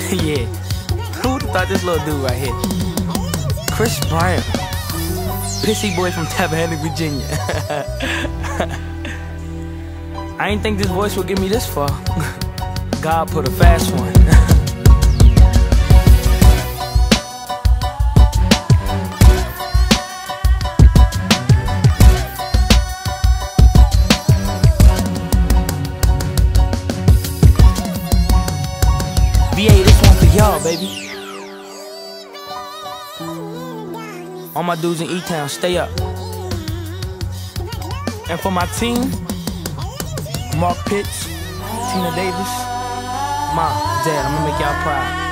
Yeah. Who would've thought this little dude right here? Chris Brown. Pissy boy from Tappahannock, Virginia. I ain't think this voice would get me this far. God put a fast one. VA, this one for y'all, baby. All my dudes in E-Town, stay up. And for my team, Mark Pitts, Tina Davis, Mom, Dad, I'm gonna make y'all proud.